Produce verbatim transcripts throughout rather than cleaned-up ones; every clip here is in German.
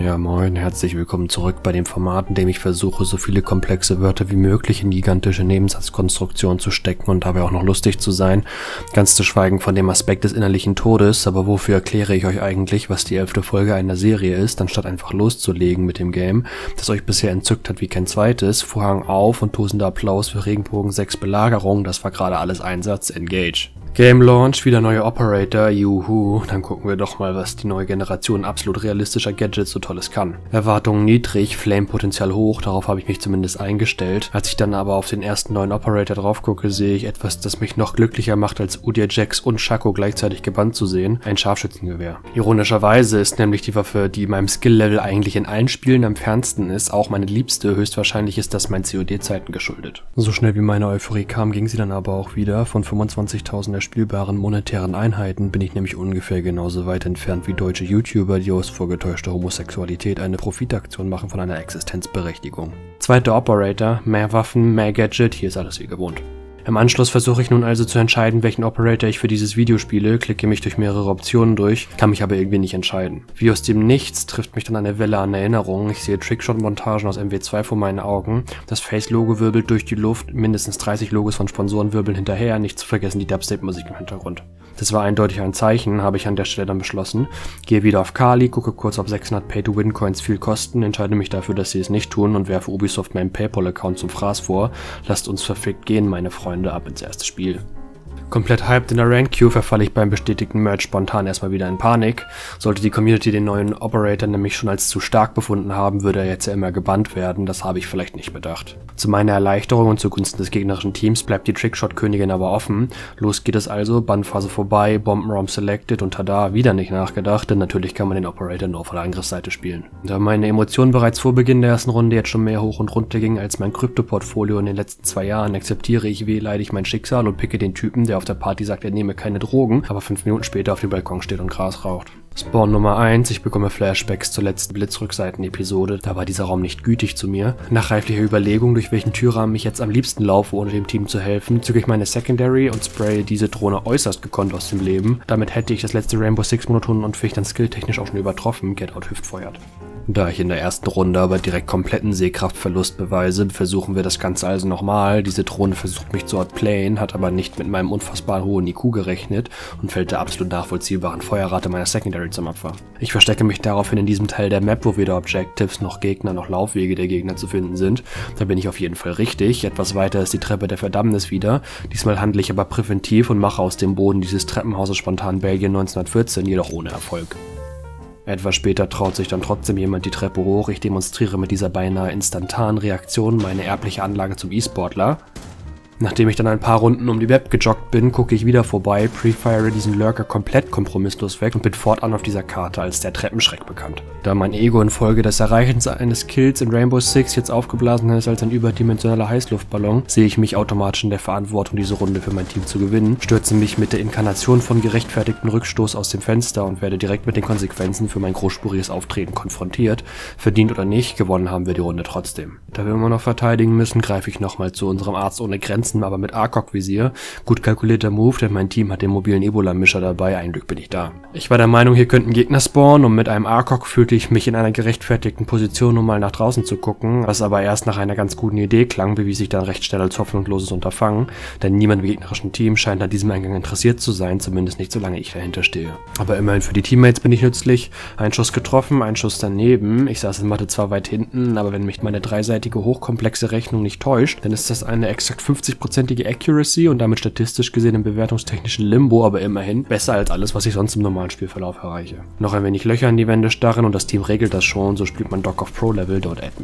Ja moin, herzlich willkommen zurück bei dem Format, in dem ich versuche, so viele komplexe Wörter wie möglich in gigantische Nebensatzkonstruktionen zu stecken und dabei auch noch lustig zu sein. Ganz zu schweigen von dem Aspekt des innerlichen Todes, aber wofür erkläre ich euch eigentlich, was die elfte Folge einer Serie ist, anstatt einfach loszulegen mit dem Game, das euch bisher entzückt hat wie kein zweites. Vorhang auf und tosender Applaus für Regenbogen sechs Belagerung, das war gerade alles Einsatz, Engage. Game Launch, wieder neue Operator, juhu, dann gucken wir doch mal, was die neue Generation absolut realistischer Gadgets so tolles kann. Erwartungen niedrig, Flame-Potenzial hoch, darauf habe ich mich zumindest eingestellt. Als ich dann aber auf den ersten neuen Operator drauf gucke, sehe ich etwas, das mich noch glücklicher macht, als Udia Jax und Shaco gleichzeitig gebannt zu sehen, ein Scharfschützengewehr. Ironischerweise ist nämlich die Waffe, die meinem Skill-Level eigentlich in allen Spielen am fernsten ist, auch meine liebste, höchstwahrscheinlich ist das mein C O D-Zeiten geschuldet. So schnell wie meine Euphorie kam, ging sie dann aber auch wieder. Von fünfundzwanzigtausend spielbaren monetären Einheiten bin ich nämlich ungefähr genauso weit entfernt wie deutsche YouTuber, die aus vorgetäuschter Homosexualität eine Profitaktion machen von einer Existenzberechtigung. Zweiter Operator, mehr Waffen, mehr Gadget, hier ist alles wie gewohnt. Im Anschluss versuche ich nun also zu entscheiden, welchen Operator ich für dieses Video spiele, klicke mich durch mehrere Optionen durch, kann mich aber irgendwie nicht entscheiden. Wie aus dem Nichts trifft mich dann eine Welle an Erinnerungen, ich sehe Trickshot-Montagen aus M W zwei vor meinen Augen, das Face-Logo wirbelt durch die Luft, mindestens dreißig Logos von Sponsoren wirbeln hinterher, nicht zu vergessen die Dubstep-Musik im Hintergrund. Das war eindeutig ein Zeichen, habe ich an der Stelle dann beschlossen, gehe wieder auf Kali, gucke kurz, ob sechshundert Pay-to-Win-Coins viel kosten, entscheide mich dafür, dass sie es nicht tun und werfe Ubisoft meinen Paypal-Account zum Fraß vor. Lasst uns verfickt gehen, meine Freunde. Ab ins erste Spiel. Komplett hyped in der Rank Queue verfalle ich beim bestätigten Merch spontan erstmal wieder in Panik. Sollte die Community den neuen Operator nämlich schon als zu stark befunden haben, würde er jetzt ja immer gebannt werden, das habe ich vielleicht nicht bedacht. Zu meiner Erleichterung und zugunsten des gegnerischen Teams bleibt die Trickshot-Königin aber offen. Los geht es also, Bannphase vorbei, Bombenraum selected und tada, wieder nicht nachgedacht, denn natürlich kann man den Operator nur von der Angriffsseite spielen. Da meine Emotionen bereits vor Beginn der ersten Runde jetzt schon mehr hoch und runter gingen als mein Krypto-Portfolio in den letzten zwei Jahren, akzeptiere ich wehleidig mein Schicksal und picke den Typen, der auf der Party sagt, er nehme keine Drogen, aber fünf Minuten später auf dem Balkon steht und Gras raucht. Spawn Nummer eins, ich bekomme Flashbacks zur letzten Blitzrückseiten-Episode, da war dieser Raum nicht gütig zu mir. Nach reiflicher Überlegung, durch welchen Türrahmen ich jetzt am liebsten laufe, ohne dem Team zu helfen, zücke ich meine Secondary und spraye diese Drohne äußerst gekonnt aus dem Leben. Damit hätte ich das letzte Rainbow Six Monoton und Ficht dann skilltechnisch auch schon übertroffen, Get Out hüftfeuert. Da ich in der ersten Runde aber direkt kompletten Sehkraftverlust beweise, versuchen wir das Ganze also nochmal. Diese Drohne versucht mich zu outplayen, hat aber nicht mit meinem unfassbar hohen I Q gerechnet und fällt der absolut nachvollziehbaren Feuerrate meiner Secondary zum Opfer. Ich verstecke mich daraufhin in diesem Teil der Map, wo weder Objectives noch Gegner noch Laufwege der Gegner zu finden sind. Da bin ich auf jeden Fall richtig. Etwas weiter ist die Treppe der Verdammnis wieder. Diesmal handle ich aber präventiv und mache aus dem Boden dieses Treppenhauses spontan Belgien neunzehnhundertvierzehn, jedoch ohne Erfolg. Etwas später traut sich dann trotzdem jemand die Treppe hoch. Ich demonstriere mit dieser beinahe instantanen Reaktion meine erbliche Anlage zum E-Sportler. Nachdem ich dann ein paar Runden um die Map gejoggt bin, gucke ich wieder vorbei, prefire diesen Lurker komplett kompromisslos weg und bin fortan auf dieser Karte als der Treppenschreck bekannt. Da mein Ego infolge des Erreichens eines Kills in Rainbow Six jetzt aufgeblasen ist als ein überdimensionaler Heißluftballon, sehe ich mich automatisch in der Verantwortung, diese Runde für mein Team zu gewinnen, stürze mich mit der Inkarnation von gerechtfertigten Rückstoß aus dem Fenster und werde direkt mit den Konsequenzen für mein großspuriges Auftreten konfrontiert. Verdient oder nicht, gewonnen haben wir die Runde trotzdem. Da wir immer noch verteidigen müssen, greife ich nochmal zu unserem Arzt ohne Grenzen, aber mit A C O G-Visier. Gut kalkulierter Move, denn mein Team hat den mobilen Ebola-Mischer dabei, ein Glück bin ich da. Ich war der Meinung, hier könnten Gegner spawnen und mit einem A C O G fühlte ich mich in einer gerechtfertigten Position, um mal nach draußen zu gucken, was aber erst nach einer ganz guten Idee klang, bewies sich dann recht schnell als hoffnungsloses Unterfangen, denn niemand im gegnerischen Team scheint an diesem Eingang interessiert zu sein, zumindest nicht solange ich dahinter stehe. Aber immerhin für die Teammates bin ich nützlich. Ein Schuss getroffen, ein Schuss daneben. Ich saß in Mathe zwar weit hinten, aber wenn mich meine dreiseitige hochkomplexe Rechnung nicht täuscht, dann ist das eine exakt fünfzig-prozentige Accuracy und damit statistisch gesehen im bewertungstechnischen Limbo, aber immerhin besser als alles, was ich sonst im normalen Spielverlauf erreiche. Noch ein wenig Löcher in die Wände starren und das Team regelt das schon, so spielt man Doc auf Pro Level, don't add me.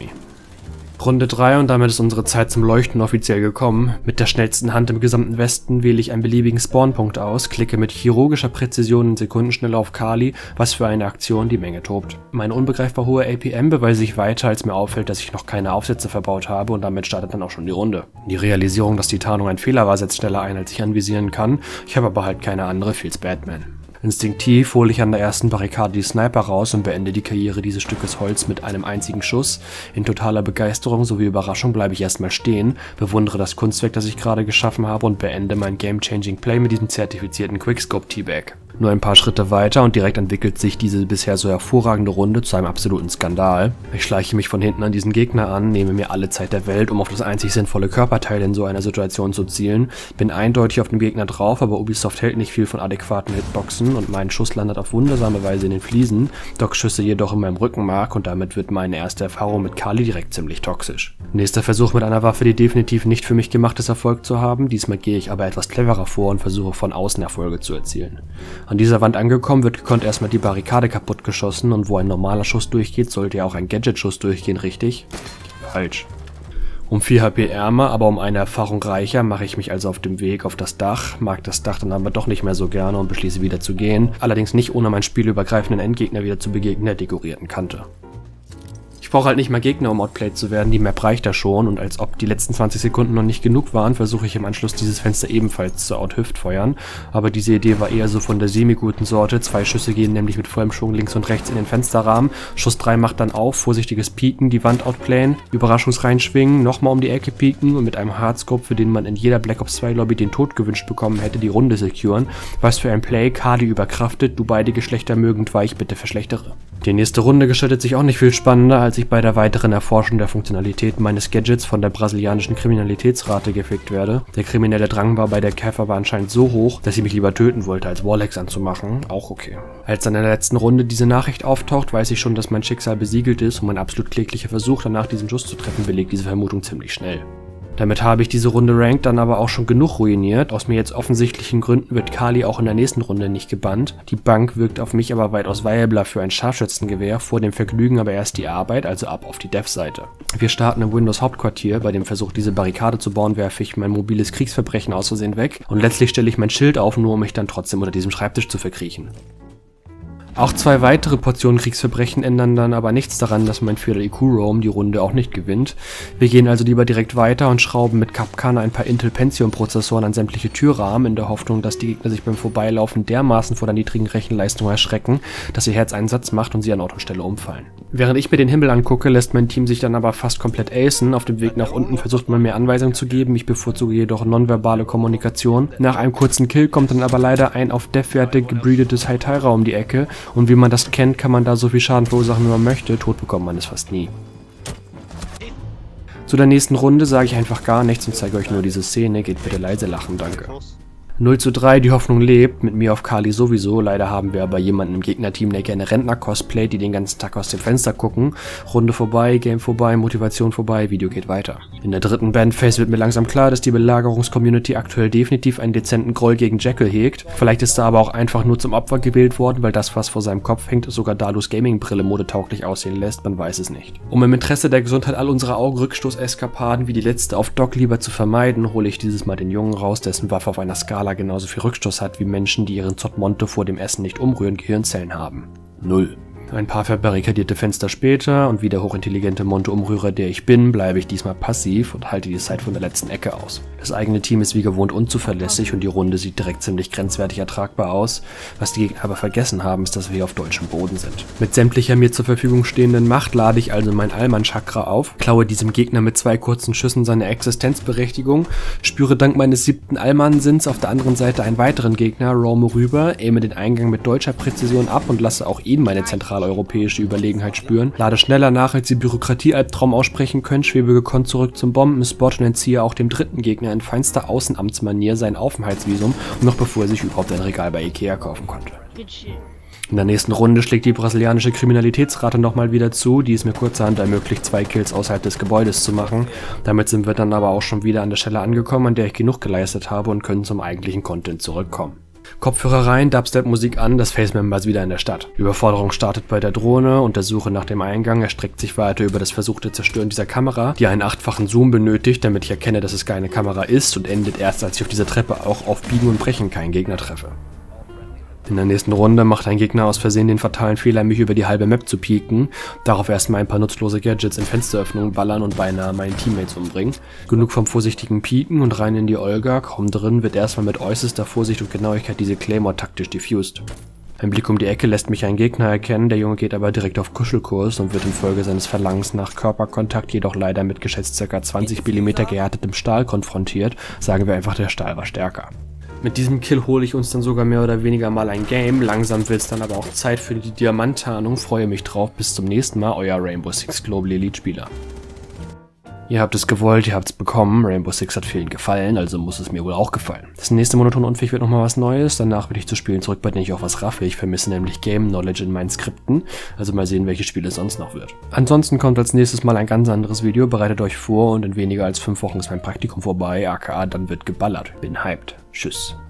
Runde drei und damit ist unsere Zeit zum Leuchten offiziell gekommen. Mit der schnellsten Hand im gesamten Westen wähle ich einen beliebigen Spawnpunkt aus, klicke mit chirurgischer Präzision in Sekundenschnelle auf Kali, was für eine Aktion, die Menge tobt. Meine unbegreifbar hohe A P M beweise ich weiter, als mir auffällt, dass ich noch keine Aufsätze verbaut habe und damit startet dann auch schon die Runde. Die Realisierung, dass die Tarnung ein Fehler war, setzt schneller ein, als ich anvisieren kann. Ich habe aber halt keine andere, feels Batman. Instinktiv hole ich an der ersten Barrikade die Sniper raus und beende die Karriere dieses Stückes Holz mit einem einzigen Schuss. In totaler Begeisterung sowie Überraschung bleibe ich erstmal stehen, bewundere das Kunstwerk, das ich gerade geschaffen habe und beende mein Game-Changing Play mit diesem zertifizierten Quickscope Teabag. Nur ein paar Schritte weiter und direkt entwickelt sich diese bisher so hervorragende Runde zu einem absoluten Skandal. Ich schleiche mich von hinten an diesen Gegner an, nehme mir alle Zeit der Welt, um auf das einzig sinnvolle Körperteil in so einer Situation zu zielen, bin eindeutig auf den Gegner drauf, aber Ubisoft hält nicht viel von adäquaten Hitboxen und mein Schuss landet auf wundersame Weise in den Fliesen, Docs Schüsse jedoch in meinem Rückenmark und damit wird meine erste Erfahrung mit Kali direkt ziemlich toxisch. Nächster Versuch mit einer Waffe, die definitiv nicht für mich gemacht ist, Erfolg zu haben, diesmal gehe ich aber etwas cleverer vor und versuche von außen Erfolge zu erzielen. An dieser Wand angekommen, wird gekonnt erstmal die Barrikade kaputt geschossen und wo ein normaler Schuss durchgeht, sollte ja auch ein Gadget-Schuss durchgehen, richtig? Falsch. Um vier H P ärmer, aber um eine Erfahrung reicher, mache ich mich also auf dem Weg auf das Dach, mag das Dach dann aber doch nicht mehr so gerne und beschließe wieder zu gehen, allerdings nicht ohne meinen spielübergreifenden Endgegner wieder zu begegnen, der dekorierten Kante. Ich brauche halt nicht mal Gegner, um outplayed zu werden, die Map reicht da schon und als ob die letzten zwanzig Sekunden noch nicht genug waren, versuche ich im Anschluss dieses Fenster ebenfalls zu out-hüftfeuern, aber diese Idee war eher so von der semi-guten Sorte, zwei Schüsse gehen nämlich mit vollem Schwung links und rechts in den Fensterrahmen, Schuss drei macht dann auf, vorsichtiges Pieken, die Wand outplayen, Überraschungsreinschwingen, nochmal um die Ecke pieken und mit einem Hardscope, für den man in jeder Black Ops zwei Lobby den Tod gewünscht bekommen hätte, die Runde securen. Was für ein Play, Kali überkraftet, du beide Geschlechter mögend weich, bitte verschlechtere. Die nächste Runde gestaltet sich auch nicht viel spannender, als ich bei der weiteren Erforschung der Funktionalitäten meines Gadgets von der brasilianischen Kriminalitätsrate gefickt werde. Der kriminelle Drang war bei der Käfer aber anscheinend so hoch, dass sie mich lieber töten wollte, als Warlex anzumachen. Auch okay. Als dann in der letzten Runde diese Nachricht auftaucht, weiß ich schon, dass mein Schicksal besiegelt ist und mein absolut kläglicher Versuch, danach diesen Schuss zu treffen, belegt diese Vermutung ziemlich schnell. Damit habe ich diese Runde Ranked dann aber auch schon genug ruiniert. Aus mir jetzt offensichtlichen Gründen wird Kali auch in der nächsten Runde nicht gebannt. Die Bank wirkt auf mich aber weitaus viabler für ein Scharfschützengewehr, vor dem Vergnügen aber erst die Arbeit, also ab auf die Dev-Seite. Wir starten im Windows-Hauptquartier. Bei dem Versuch, diese Barrikade zu bauen, werfe ich mein mobiles Kriegsverbrechen aus Versehen weg und letztlich stelle ich mein Schild auf, nur um mich dann trotzdem unter diesem Schreibtisch zu verkriechen. Auch zwei weitere Portionen Kriegsverbrechen ändern dann aber nichts daran, dass mein vierter I Q-Roam die Runde auch nicht gewinnt. Wir gehen also lieber direkt weiter und schrauben mit Kapkan ein paar Intel Pentium-Prozessoren an sämtliche Türrahmen, in der Hoffnung, dass die Gegner sich beim Vorbeilaufen dermaßen vor der niedrigen Rechenleistung erschrecken, dass ihr Herz einen Satz macht und sie an Ort und Stelle umfallen. Während ich mir den Himmel angucke, lässt mein Team sich dann aber fast komplett acen. Auf dem Weg nach unten versucht man mir Anweisungen zu geben, ich bevorzuge jedoch nonverbale Kommunikation. Nach einem kurzen Kill kommt dann aber leider ein auf Dev-Werte gebreedetes Hytira um die Ecke und wie man das kennt, kann man da so viel Schaden verursachen, wie man möchte, tot bekommt man es fast nie. Zu der nächsten Runde sage ich einfach gar nichts und zeige euch nur diese Szene, geht bitte leise lachen, danke. null zu drei, die Hoffnung lebt, mit mir auf Kali sowieso, leider haben wir aber jemanden im Gegnerteam, der gerne Rentner cosplayt, die den ganzen Tag aus dem Fenster gucken. Runde vorbei, Game vorbei, Motivation vorbei, Video geht weiter. In der dritten Bandphase wird mir langsam klar, dass die Belagerungscommunity aktuell definitiv einen dezenten Groll gegen Jekyll hegt. Vielleicht ist er aber auch einfach nur zum Opfer gewählt worden, weil das, was vor seinem Kopf hängt, sogar Dalus Gaming-Brille modetauglich aussehen lässt, man weiß es nicht. Um im Interesse der Gesundheit all unserer Augenrückstoß-Eskapaden wie die letzte auf Doc lieber zu vermeiden, hole ich dieses Mal den Jungen raus, dessen Waffe auf einer Skala genauso viel Rückstoß hat wie Menschen, die ihren Zotmonte vor dem Essen nicht umrühren, Gehirnzellen haben. Null. Ein paar verbarrikadierte Fenster später und wie der hochintelligente Monte-Umrührer, der ich bin, bleibe ich diesmal passiv und halte die Zeit von der letzten Ecke aus. Das eigene Team ist wie gewohnt unzuverlässig und die Runde sieht direkt ziemlich grenzwertig ertragbar aus. Was die Gegner aber vergessen haben, ist, dass wir hier auf deutschem Boden sind. Mit sämtlicher mir zur Verfügung stehenden Macht lade ich also mein Allmann-Chakra auf, klaue diesem Gegner mit zwei kurzen Schüssen seine Existenzberechtigung, spüre dank meines siebten Allmann-Sinns auf der anderen Seite einen weiteren Gegner, roame rüber, aime den Eingang mit deutscher Präzision ab und lasse auch ihn meine zentrale europäische Überlegenheit spüren, lade schneller nach, als die Bürokratie-Albtraum aussprechen können, schwebe gekonnt zurück zum Bombenspot und entziehe auch dem dritten Gegner in feinster Außenamtsmanier sein Aufenthaltsvisum, noch bevor er sich überhaupt ein Regal bei Ikea kaufen konnte. In der nächsten Runde schlägt die brasilianische Kriminalitätsrate nochmal wieder zu, die es mir kurzerhand ermöglicht, zwei Kills außerhalb des Gebäudes zu machen. Damit sind wir dann aber auch schon wieder an der Stelle angekommen, an der ich genug geleistet habe und können zum eigentlichen Content zurückkommen. Kopfhörer rein, Dubstep-Musik an, das Facemember ist wieder in der Stadt. Die Überforderung startet bei der Drohne und der Suche nach dem Eingang erstreckt sich weiter über das versuchte Zerstören dieser Kamera, die einen achtfachen Zoom benötigt, damit ich erkenne, dass es keine Kamera ist und endet erst, als ich auf dieser Treppe auch auf Biegen und Brechen keinen Gegner treffe. In der nächsten Runde macht ein Gegner aus Versehen den fatalen Fehler, mich über die halbe Map zu pieken, darauf erstmal ein paar nutzlose Gadgets in Fensteröffnungen ballern und beinahe meinen Teammates umbringen. Genug vom vorsichtigen Pieken und rein in die Olga, kaum drin wird erstmal mit äußerster Vorsicht und Genauigkeit diese Claymore taktisch diffused. Ein Blick um die Ecke lässt mich einen Gegner erkennen, der Junge geht aber direkt auf Kuschelkurs und wird infolge seines Verlangens nach Körperkontakt jedoch leider mit geschätzt ca. zwanzig Millimeter gehärtetem Stahl konfrontiert, sagen wir einfach, der Stahl war stärker. Mit diesem Kill hole ich uns dann sogar mehr oder weniger mal ein Game, langsam wird es dann aber auch Zeit für die Diamanttarnung, freue mich drauf, bis zum nächsten Mal, euer Rainbow Six Global Elite Spieler. Ihr habt es gewollt, ihr habt es bekommen, Rainbow Six hat vielen gefallen, also muss es mir wohl auch gefallen. Das nächste Monoton Unfähig wird nochmal was Neues, danach will ich zu Spielen zurück, bei denen ich auch was raffe. Ich vermisse nämlich Game Knowledge in meinen Skripten, also mal sehen, welche Spiele es sonst noch wird. Ansonsten kommt als nächstes mal ein ganz anderes Video, bereitet euch vor und in weniger als fünf Wochen ist mein Praktikum vorbei, aka dann wird geballert. Bin hyped. Tschüss.